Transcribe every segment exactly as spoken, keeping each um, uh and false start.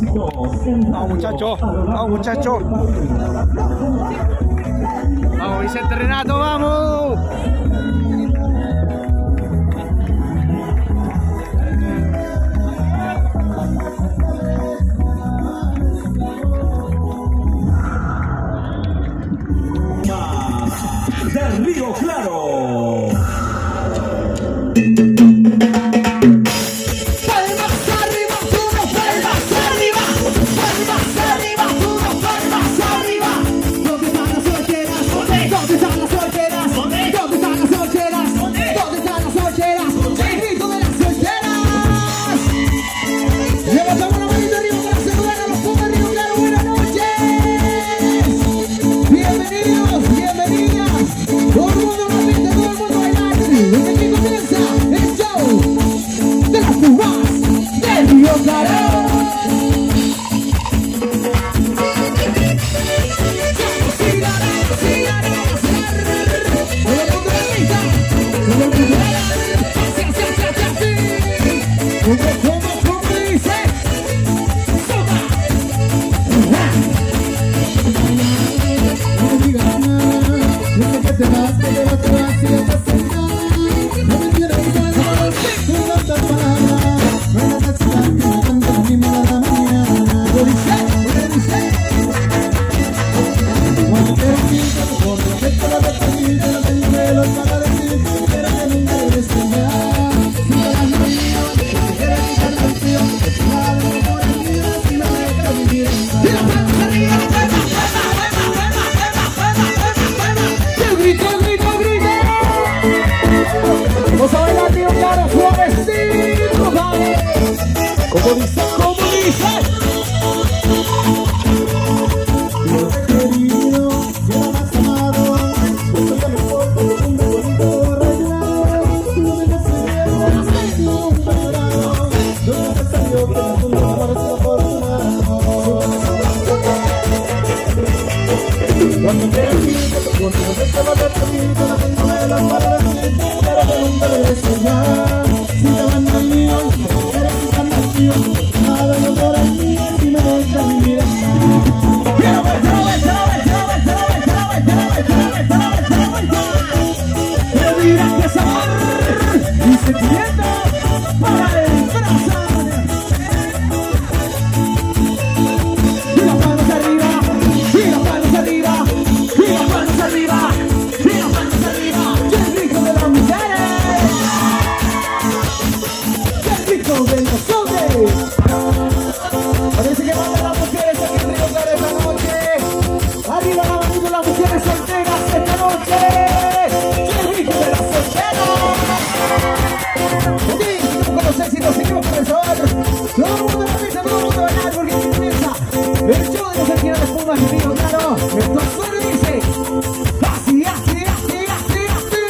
Vamos muchachos, vamos muchachos. Vamos Vicente Renato, vamos. Del Río Claro. Como dice, como dice. Dios querido, Dios más amado, yo soy el mejor del mundo bonito arreglado. Tú no me enseñas, tú no me llorado. No me has salido que el mundo parece afortunado. Cuando quieras ir, cuando no te va a dar permiso, no tengo velas para decir, pero que nunca le enseñar. Si te van a mío, nada no por aquí, si me dejas vivir en paz. Quiero ver, quiero ver, quiero ver, quiero ver, quiero ver, quiero ver, quiero ver, quiero ver, quiero ver, quiero ver, quiero ver. Pero mira que es amor y sentimiento para el corazón. Y las manos arriba, y las manos arriba, y las manos arriba, y las manos arriba. ¡Qué rico de las mujeres! ¡Qué rico de los hombres! Parece que van las mujeres aquí en Río Claro esta noche. Arriba la manito las mujeres solteras esta noche. ¡Qué rico de las solteras! Sí, con los éxitos seguimos con el sabor. Todo el mundo empieza, todo el mundo a bailar porque aquí comienza el show de los arqueros de espumas en Río Claro. Esto solo dice así, así, así, así, así.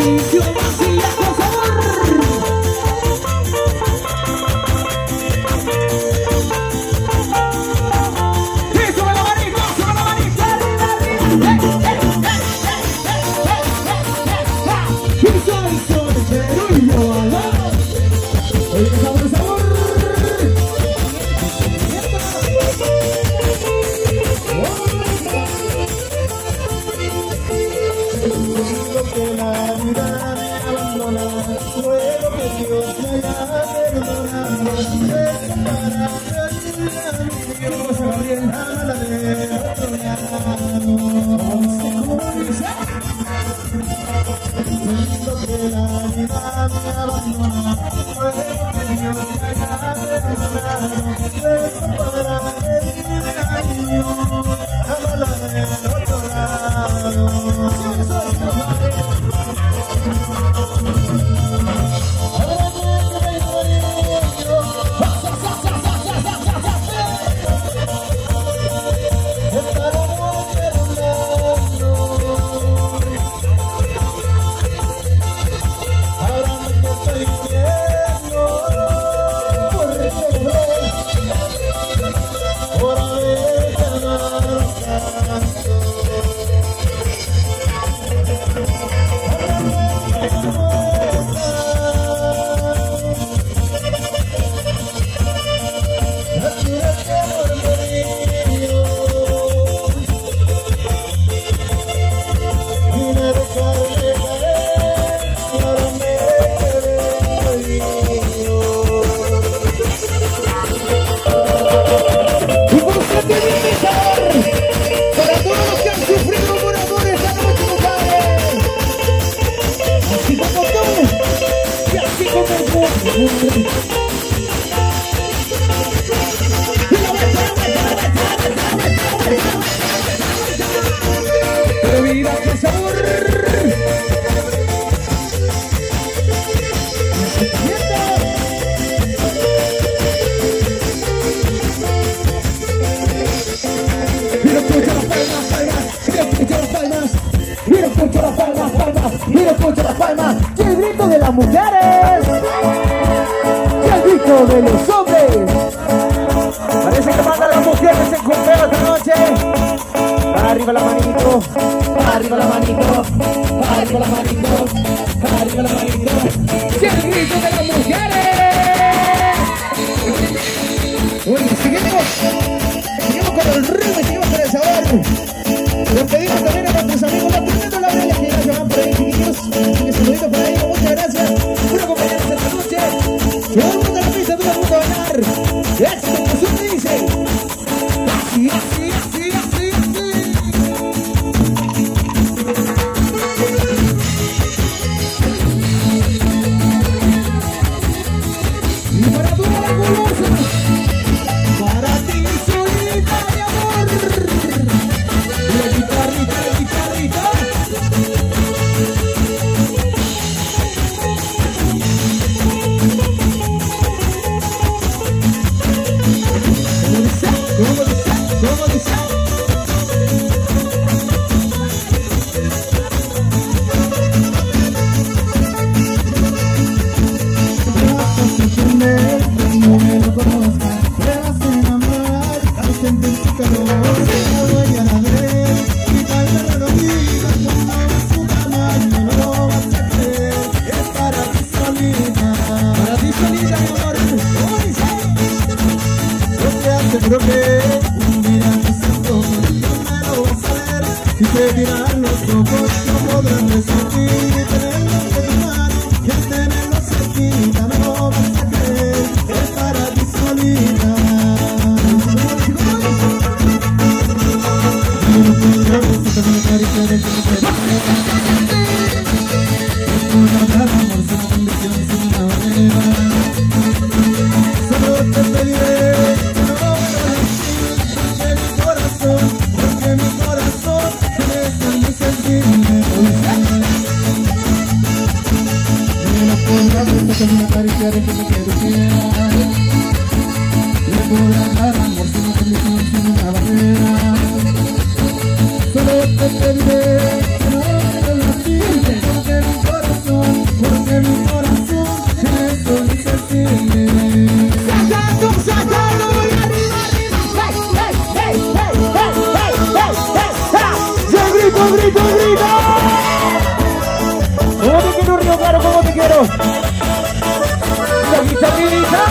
Mauricio Macías, por favor. Sí, sube la manita, sube la manita. Y soy soltero y yo alado. Oye, sabor, sabor. Que la vida me abandona, ruego que Dios me haya perdonado, para mi Dios, a la de otro lado. Siento que la vida me abandona, ruego que Dios me haya perdonado, para mi Dios, a la de otro lado. Pero mira qué sabor. Mira, escucha las palmas, palmas. Mira, escucha las palmas. Mira, escucha las palmas, palmas. Mira, escucha las palmas. Y el grito de las mujeres. Y el grito de los hombres. Parece que mandan las mujeres en cumpleaños esta noche. Para arriba la manito, para arriba la manito, para arriba la manito, para arriba la manito. Y el grito de las mujeres. Bueno, seguimos, seguimos con el ritmo y seguimos con el sabor. Les pedimos también a nuestros amigos, los primeros la bella que ya se van por ahí, chiquillos. Un saludito por ahí, muchas gracias por acompañarnos esta noche. Todo el mundo a la pista, todo el mundo a bailar. Esto que se dice. Así, así, así, así, así. Y para toda la golosa, para ti solita, mi amor. La guitarrita, la guitarrita. ¿Cómo dice? ¿Cómo dice? Me vas a sorprender cuando me lo conozcas. Me vas a enamorar al sentir tu calor. Te voy a ver y tal vez no lo digas cuando ves tu cama y no lo vas a creer. Es para ti solita, para ti solita, mi amor. ¿Cómo dice? Yo te aseguro que un día tus ojos no me lo vas a ver. Si te miran los ojos no podrán resistir. Y tenerlo de tu mano y al tenerlo cerquita no lo vas a creer. Es para ti solita. Y no puedo besarte con la caricia del que me queda. Es una gran amor sin condición, sin una barrera. Solo te pediré que no porque mi corazón, porque mi corazón es muy sensible. Y no podrás besarte con una caricia de que me quiero quedar. Le podrás dar amor sin una condición, sin una barrera. Solo te pediré que no me lo lastimes, porque mi corazón La guitarrita.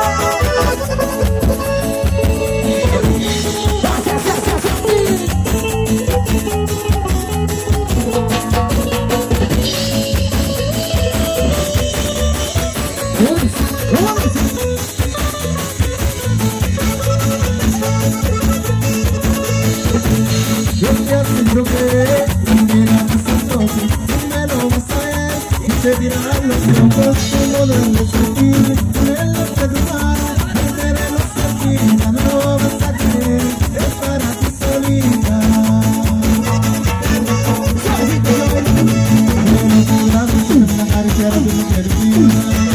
Yo te aseguro que me la vas a tocar, me lo vas a ver y te dirán los ojos como debes sentir. Me lo preguntará, me queremos sentir, ya no lo vas a querer, es para ti solita. Suavecito, yo, me lo jurado, me la acariciará de mi perdida.